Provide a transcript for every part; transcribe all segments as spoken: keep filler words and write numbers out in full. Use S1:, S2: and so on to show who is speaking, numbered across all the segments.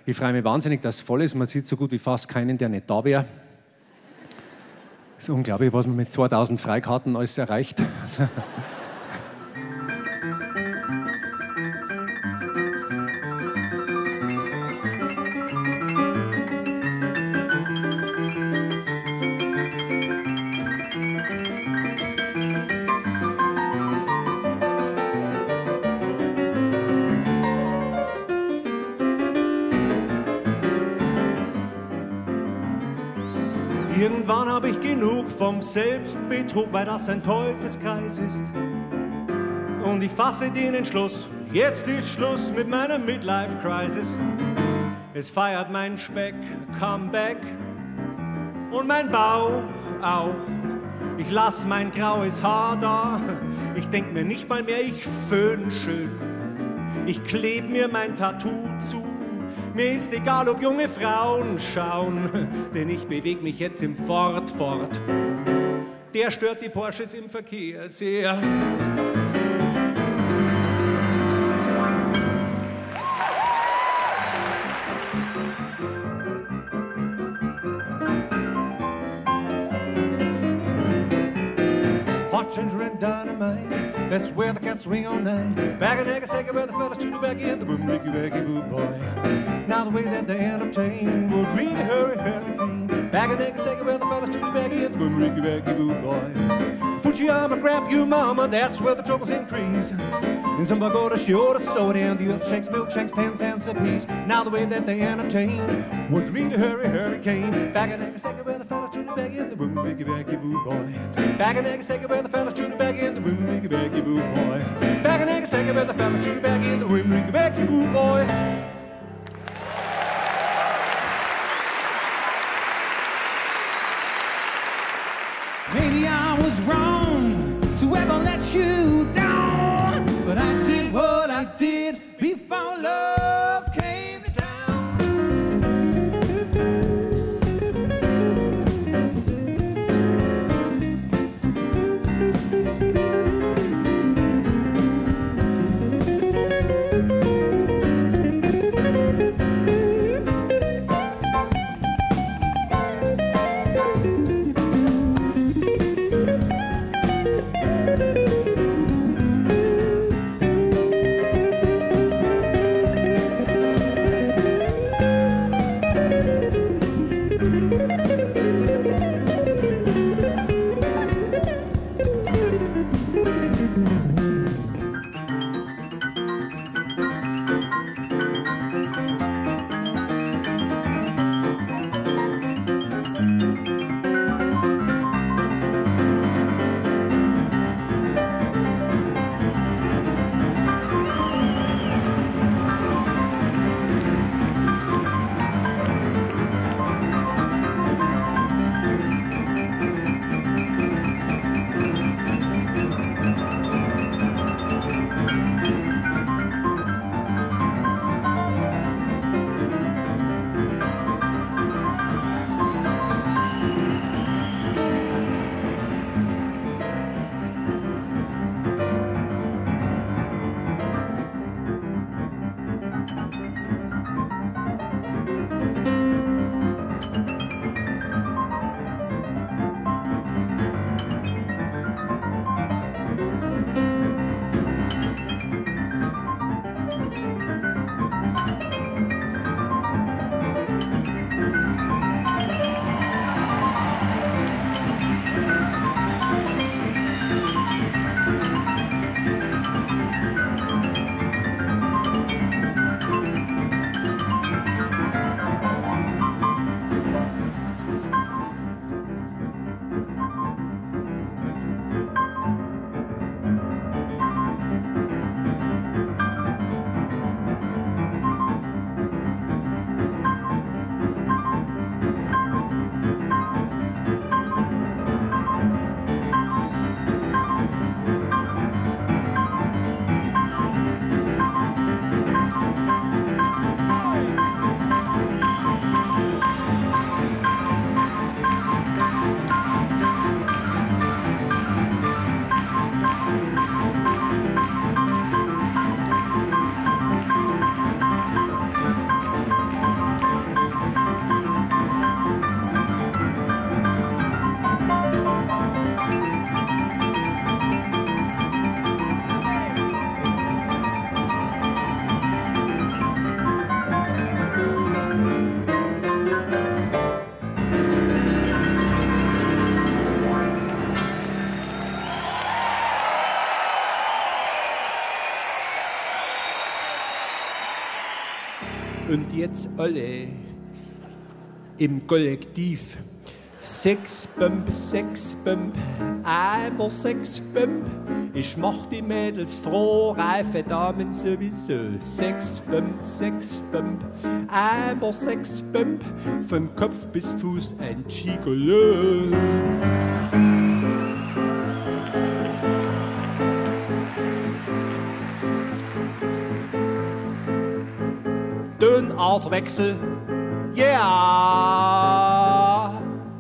S1: Ich freue mich wahnsinnig, dass es voll ist. Man sieht so gut wie fast keinen, der nicht da wäre. Es ist unglaublich, was man mit zweitausend Freikarten alles erreicht.
S2: Irgendwann habe ich genug vom Selbstbetrug, weil das ein Teufelskreis ist. Und ich fasse den Entschluss, jetzt ist Schluss mit meiner Midlife-Crisis. Es feiert mein Speck Comeback und mein Bauch auch. Ich lass mein graues Haar da, ich denk mir nicht mal mehr, ich föhn schön. Ich kleb mir mein Tattoo zu. Mir ist egal, ob junge Frauen schauen, denn ich beweg mich jetzt im Ford fort. Der stört die Porsches im Verkehr sehr. Hot ginger and dynamite, that's where the cats swing all night. Back in Nagasaki where the fellas shoot back in the boom, ricky, wacky, boo boy. Now the way that they entertain would really hurry hurricane. Back in Nagasaki where the fellas shoot back in the boom, ricky, wacky, boo boy. Fujiyama, grab you mama, that's where the troubles increase. And somebody go to show the soda and the other shakes milkshakes ten cents a piece. Now the way that they entertain would really hurry hurricane. Back in Nagasaki where the fellas shoot back in the boom, ricky, wacky, boo boy. Back in Nagasaki where the fellas shoot back in the boom, ricky, wacky, boo boy. Back in Nagasaki where the fellas shoot back in the boom, ricky, wacky, boo boy.
S3: Maybe I was wrong to ever let you down, but I did what I did before love came to town.
S2: Und jetzt alle im Kollektiv. Sexbomb, Sexbomb, einmal Sexbomb. Ich mach die Mädels froh, reife Damen sowieso. Sexbomb, Sexbomb, einmal Sexbomb. Von Kopf bis Fuß ein Gigolo. Tonartwechsel, yeah!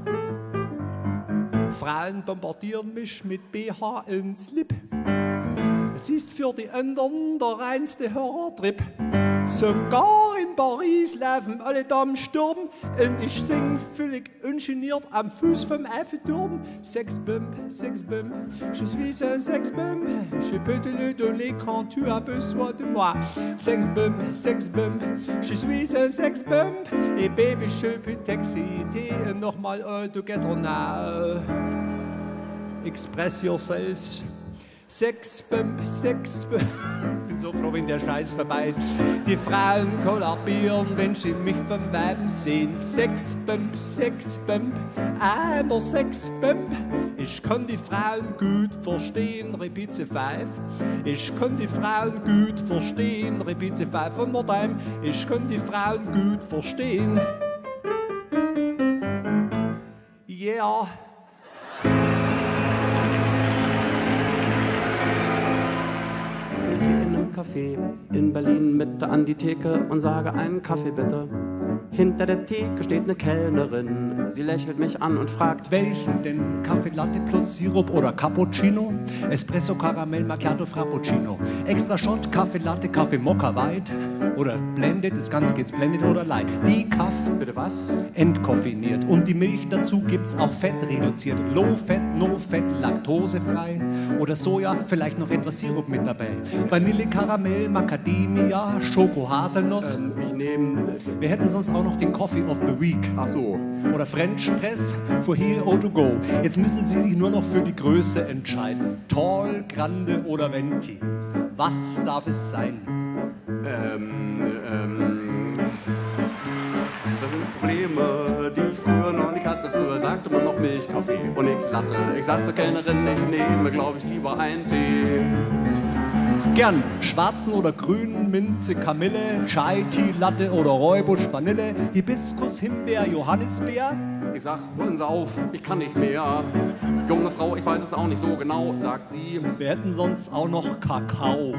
S2: Frauen bombardieren mich mit B H und Slip. Es ist für die anderen der reinste Horrortrip. Sogar in Paris laufen alle Damen Sturm und ich sing völlig ungeniert am Fuß vom Eiffelturm. Sexbomb, Sexbomb, je suis un Sexbomb. Je peux te le donner quand tu as besoin de moi. Sexbomb, Sexbomb, je suis un Sexbomb. Et baby, je peux t'exciter nochmal all together now. Express yourselves. Sexbomb, Sexbomb. Ich bin so froh, wenn der Scheiß vorbei ist. Die Frauen kollabieren, wenn sie mich vom Weiben sehen. Sexbomb, Sexbomb, einmal Sexbomb. Ich kann die Frauen gut verstehen, repeat the five. Ich kann die Frauen gut verstehen, repeat the five one more time. Ich kann die Frauen gut verstehen. Yeah.
S4: Café in Berlin Mitte an die Theke und sage einen Kaffee bitte. Hinter der Theke steht eine Kellnerin. Sie lächelt mich an und fragt:
S1: Welchen denn? Kaffee Latte plus Sirup oder Cappuccino? Espresso, Karamell, Macchiato, Frappuccino. Extra Shot, Kaffee Latte, Kaffee Mokka White. Oder Blended, das Ganze geht's Blended oder Light. Die Kaff,
S4: Bitte was?
S1: entkoffiniert. Und die Milch dazu gibt's auch fett reduziert. Low Fat, No Fat, laktosefrei. Oder Soja, vielleicht noch etwas Sirup mit dabei. Vanille, Karamell, Macadamia, Schoko, Haselnuss.
S4: Ähm, ich nehme...
S1: Wir hätten sonst auch noch den Coffee of the Week.
S4: Ach so.
S1: Oder French Press for here or to go. Jetzt müssen Sie sich nur noch für die Größe entscheiden. Tall, Grande oder Venti. Was darf es sein?
S4: Ähm, ähm... Das sind Probleme, die ich früher noch nicht hatte. Früher sagte man noch Milchkaffee und ich Latte. Ich sag zur Kellnerin, ich nehme, glaube ich, lieber einen Tee.
S1: Gern schwarzen oder grünen, Minze, Kamille, Chai, Tea, Latte oder Räubusch, Vanille, Hibiskus, Himbeer, Johannisbeer.
S4: Ich sag, hören Sie auf, ich kann nicht mehr. Junge Frau, ich weiß es auch nicht so genau, sagt sie.
S1: Wir hätten sonst auch noch Kakao.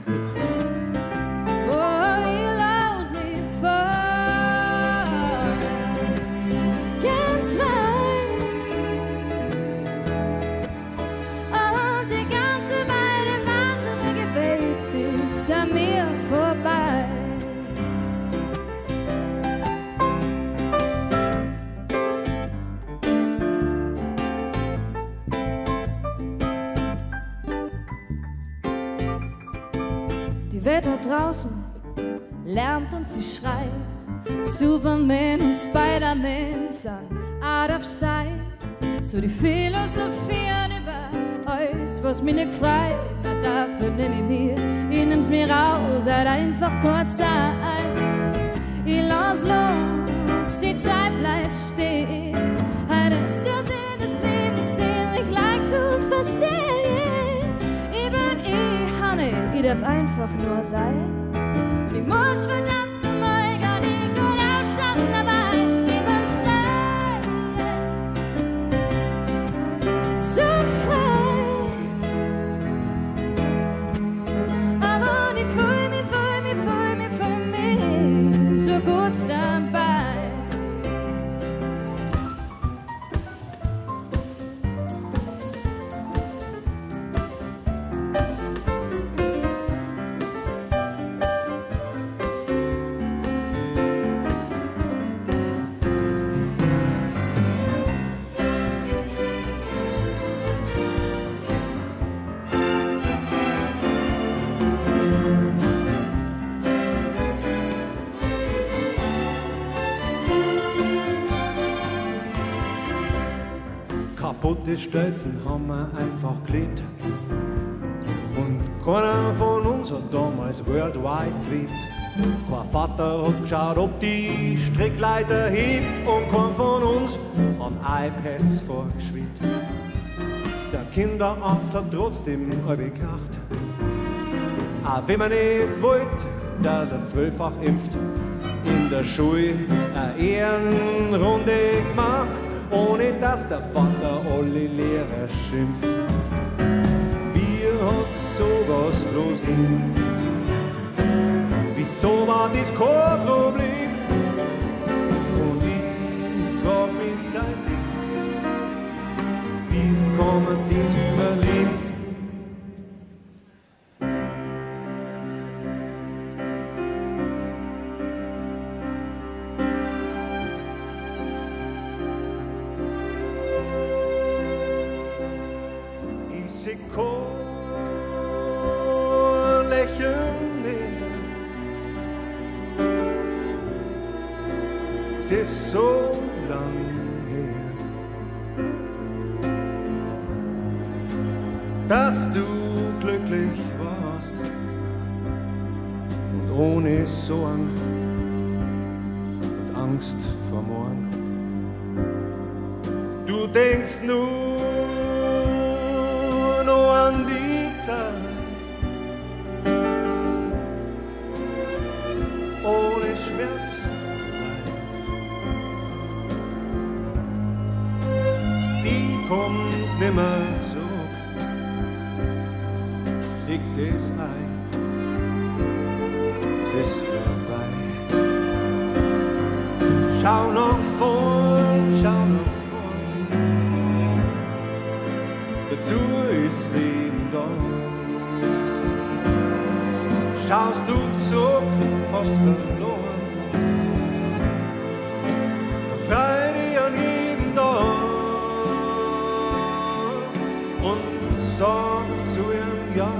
S5: Die Welt da draußen lärmt und sie schreit. Superman und Spider-Man sind out of sight. So die philosophieren über alles, was mich nicht freut. Na dafür nehm ich mir, ich nimm's mir raus, halt einfach kurz Zeit. Ich lass los, die Zeit bleibt stehen. Halt ist der Sinn des Lebens ziemlich leicht zu verstehen. Ich bin ich, Honey, ich darf einfach nur sein. Und ich muss verdammt nochmal gar nicht gut ausschauen, aber ich bin frei. So frei. Aber ich fühl mich, fühl mich, fühl mich, fühl mich so gut dabei.
S2: Kaputte Stelzen haben wir einfach gelegt. Und keiner von uns hat damals worldwide gelebt. Kein Vater hat geschaut, ob die Strickleiter hebt und kein von uns am iPads vorgeschwitzt. Der Kinderarzt hat trotzdem alle gedacht, auch wenn man nicht wollte, dass er zwölffach impft. In der Schule eine Ehrenrunde gemacht, ohne dass der Vater alle Lehrer schimpft. Wie hat sowas bloß gegeben? Wieso war das kein Problem? Und ich frag mich seitdem, wie kann man das überleben? Ich seh kein Lächeln mehr. Es ist so lang her, dass du glücklich warst und ohne Sorgen und Angst vor morgen. Du denkst nur noch an die Zeit ohne Schmerz. Kommt nimmer zurück, siegt es ein, es ist vorbei. Schau nach vorn, schau nach vorn, dazu ist Leben da. Schaust du zurück, hast verloren, und frei dich an jedem Tag. Sag zu ihrem Ja.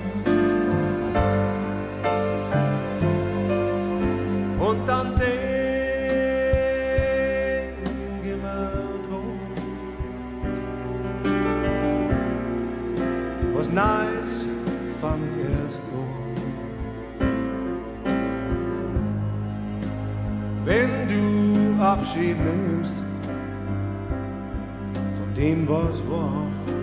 S2: Und dann denk immer drum, was nice fangt erst an. Wenn du Abschied nimmst von dem, was war,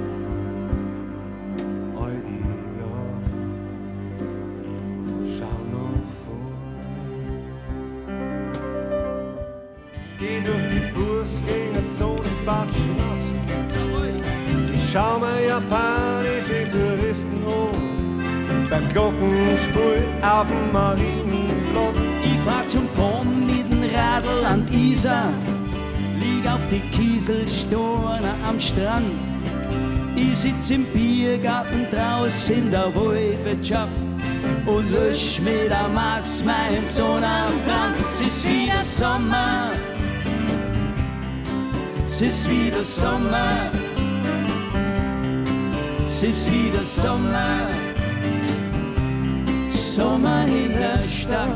S2: ich schau mir japanische Touristen an, beim Glockenspiel auf dem Marienplatz.
S3: Ich fahr zum Bonn mit dem Radl an die Isar, lieg auf die Kieselsteine am Strand. Ich sitz im Biergarten draußen in der Waldwirtschaft und lösch mit der Maß meinen Sonnenbrand. Es ist wieder Sommer, es ist wieder Sommer, es ist wieder Sommer, Sommer in der Stadt.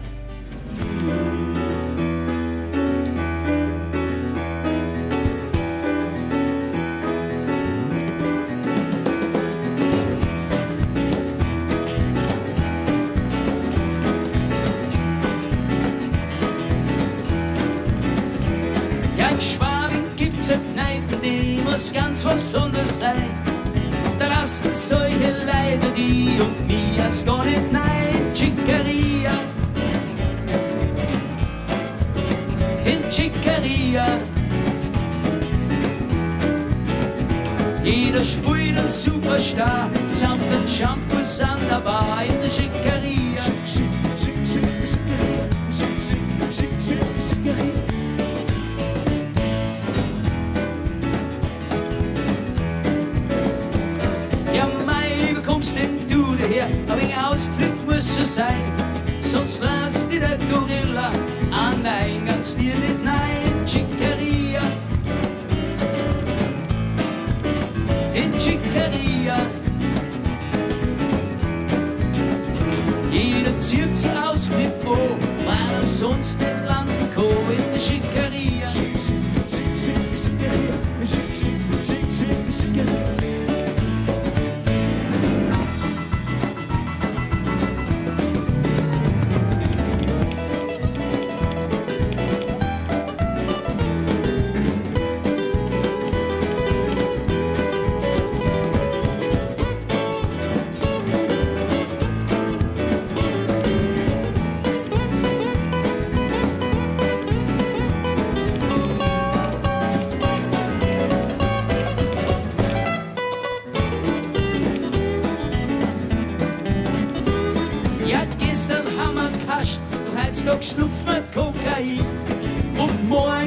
S3: Ja, in Schwabing gibt's eine Kneipe, die muss ganz was Besonderes sein. Da lassen solche Leute die und mich erst gar nicht nein. Chicaria, in Chicaria. Jeder spielt einen Superstar, zauft den Shampoos an der Bar in der Chicaria. Ja, mei, wo kommst denn du daher? Hab ich ausgeflippt, muss so sein. Sonst lässt dir der Gorilla an der Eingangstür nicht nein. Chicaria, in Chicaria. Jeder zieht sich ausgeflippt an, weil er sonst nicht landen kann in der Chicaria.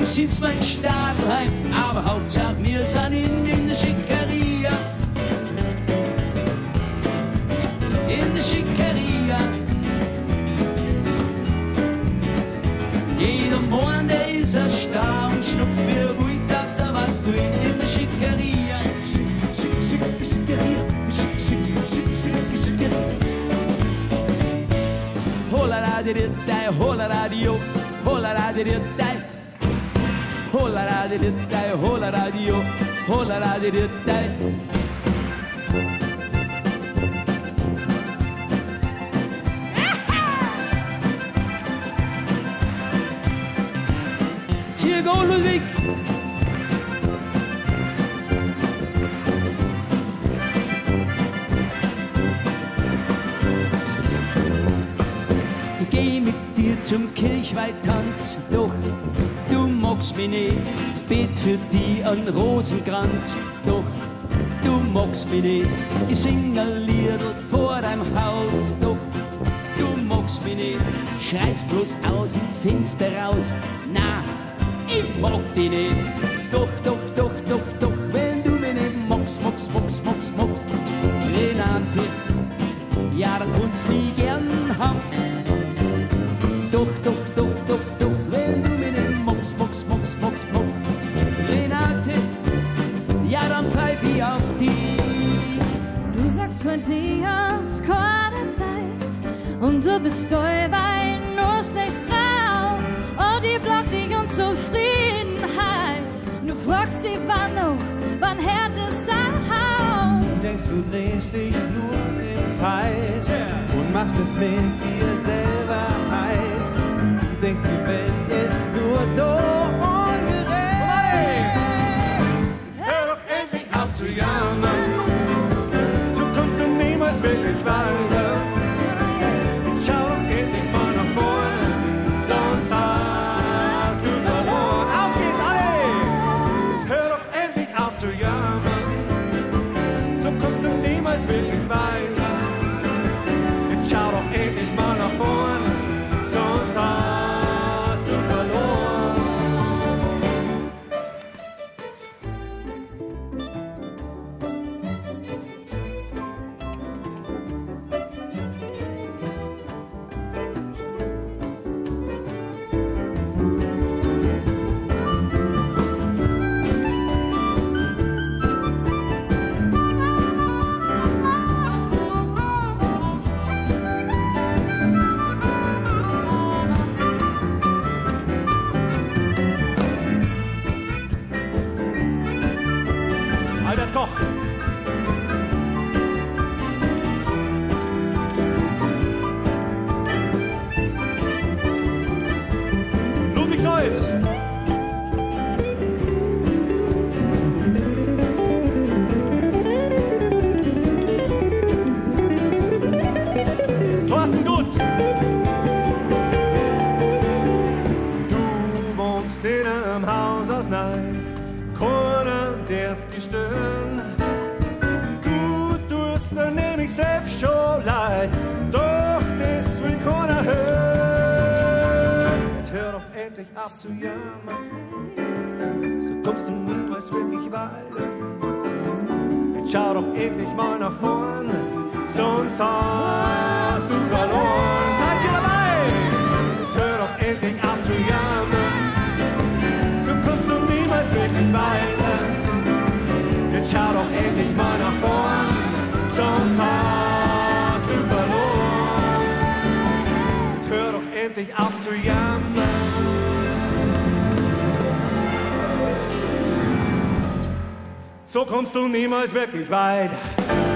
S3: sind zwar in Stadelheim, aber Hauptsache wir sind in, in der Schickeria. In der Schickeria. Jeder Mann, der ist erstaunt, schnupft mir ruhig, dass er was tut in der Schickeria. Hola da di di dai, hola da di yo, hola da di di dai. Hola da di di dai, hola da di yo, hola da di di dai. Go Ludwig! Ich geh mit dir zum Kirchweihtanz, doch du magst mich nicht. Bet für die an Rosenkranz, doch du magst mich nicht. Ich sing ein Liedl vor deinem Haus, doch du magst mich nicht. Schreist bloß aus dem Fenster raus, na, ich mag dich nicht. Doch, doch, doch, doch, doch, wenn du mich nicht magst, magst, magst, magst, magst. Renate, ja, dann kannst du mich gern haben. Doch, doch, doch, doch, doch, wenn du mich nicht magst, magst, magst, magst, magst. Renate, ja, dann pfeif ich auf dich.
S5: Du sagst von dir hat's keine Zeit und du bist dabei nur schlecht drauf. Und die blockt dich Unzufriedenheit. Du fragst dich, wann noch, wann hört es auf?
S2: Du denkst, du drehst dich nur im Kreis und machst es mit dir selber heiß. Du denkst, die Welt ist nur so ungerecht. Jetzt hör doch endlich auf zu jammern. So kommst du niemals wirklich weiter. Jetzt schau doch endlich mal nach vorne, sonst hast du verloren. Auf geht's alle! Jetzt hör doch endlich auf zu jammern. So kommst du niemals wirklich weiter. Jetzt schau doch endlich mal nach vorne, sonst hast du verloren. Albert Koch. Ludwig Seuss. Thorsten Gutz. Du wohnst in einem Haus aus Neid. Keiner darf dich stören. Du tust dir nämlich selbst schon leid, doch das will keiner hören. Jetzt hör doch endlich auf zu jammern, so kommst du niemals wirklich weiter. Jetzt schau doch endlich mal nach vorne, sonst hast du verloren. Seid ihr dabei? Jetzt hör doch endlich auf zu jammern, so kommst du niemals wirklich weiter. Jetzt schau doch endlich mal nach vorn, sonst hast du verloren. Jetzt hör doch endlich auf zu jammern. So kommst du niemals wirklich weiter.